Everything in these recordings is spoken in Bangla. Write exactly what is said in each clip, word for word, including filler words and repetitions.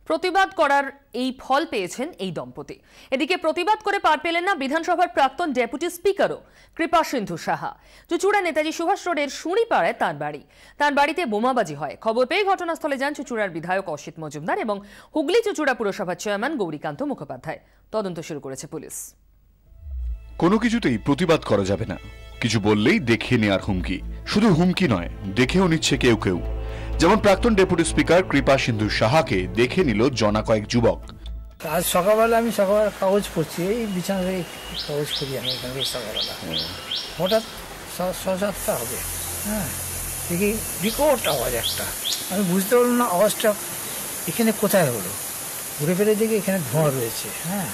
প্রতিবাদ করার এই ফল পেয়েছেন এই দম্পতি। এদিকে প্রতিবাদ করে পার পেলেন না বিধানসভার প্রাক্তন ডেপুটি স্পিকারও কৃপাসিন্ধু সাহা। চুঁচুড়া নেতাজি সুভাষ রোডের শুঁড়িপাড়ায় তার বাড়ি। তার বাড়িতে বোমাবাজি হয়। খবর পেয়ে ঘটনাস্থলে যান চুঁচুড়ার বিধায়ক অসিত মজুমদার এবং হুগলি চুঁচুড়া পুরসভার চেয়ারম্যান গৌরীকান্ত মুখোপাধ্যায়। তদন্ত শুরু করেছে পুলিশ। কোনো কিছুতেই প্রতিবাদ করা যাবে না, কিছু বললেই দেখিয়ে নেওয়ার হুমকি। শুধু হুমকি নয়, দেখেও নিচ্ছে কেউ কেউ। যেমন প্রাক্তন ডেপুটি স্পিকার কৃপাসিন্ধু সাহাকে দেখে নিল জনা কয়েক যুবক। আজ সকালবেলা আমি সকালবেলা কাগজ পড়ছি, এই বিছানা থেকে কাগজ পড়ি আমি এখানে সকালবেলা। হঠাৎ সাতটা হবে, হ্যাঁ দেখি বিকট আওয়াজ একটা। আমি বুঝতে পারলাম না আওয়াজটা এখানে কোথায় হলো। ঘুরে ফিরে দেখি এখানে ধোঁয়া রয়েছে, হ্যাঁ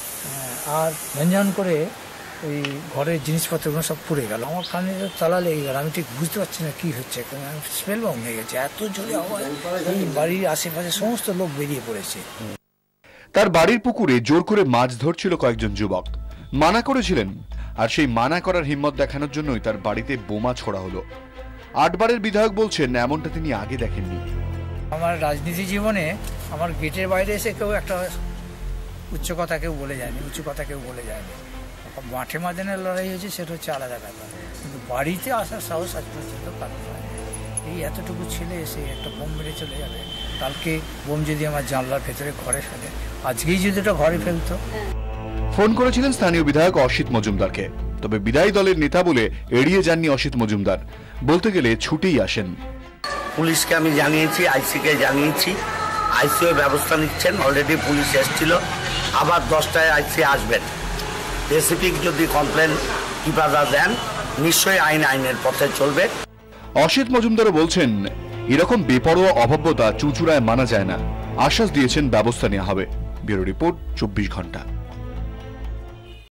আর ঝনঝন করে ওই ঘরের জিনিসপত্রগুলো সব পুড়ে গেল। আমার কানে তালা লেগে গেল, আমি ঠিক বুঝতে পারছি না কী হচ্ছে। আমি স্মেল বম হয়ে গেছে, এত জোরে আওয়াজ। এই বাড়ির আশেপাশে সমস্ত লোক বেরিয়ে পড়েছে। তার বাড়ির পুকুরে জোর করে মাছ ধরছিল কয়েকজন যুবক। মানা করেছিলেন, আর সেই মানা করার হিম্মত দেখানোর জন্যই তার বাড়িতে বোমা ছোড়া হলো। আটবারের বিধায়ক বলছেন এমনটা তিনি আগে দেখেননি। আমার রাজনীতি জীবনে আমার গেটের বাইরে এসে কেউ একটা উচ্চ কথা কেউ বলে যায়নি, উঁচু কথা কেউ বলে যায়নি। মাঠে ময়দানের লড়াই হয়েছে, সেটা হচ্ছে আলাদা ব্যাপার, কিন্তু বাড়িতে আসার সাহস আজ পর্যন্ত পারতে হয়। এই এতটুকু ছেলে এসে একটা বোম মেরে চলে যাবে। কালকে বোম যদি আমার জানলার ভেতরে ঘরে ফেলে, আজকেই যদি ওটা ঘরে ফেলতো। ফোন করেছিলেন স্থানীয় বিধায়ক অসিত মজুমদারকে, তবে বিদায়ী দলের নেতা বলে এড়িয়ে যাননি অসিত মজুমদার। বলতে গেলে ছুটেই আসেন। পুলিশকে আমি জানিয়েছি, আইসিকে জানিয়েছি, আইসিও ব্যবস্থা নিচ্ছেন। অলরেডি পুলিশ এসেছিল, আবার দশটায় আইসি আসবেন। স্পেসিফিক যদি কমপ্লেন কিভাবে দেন, নিশ্চয়ই আইন আইনের পথে চলবে। অসিত মজুমদারও বলছেন এরকম বেপরোয়া অভব্যতা চুঁচুড়ায় মানা যায় না। আশ্বাস দিয়েছেন ব্যবস্থা নেওয়া হবে। ব্যুরো রিপোর্ট, চব্বিশ ঘন্টা।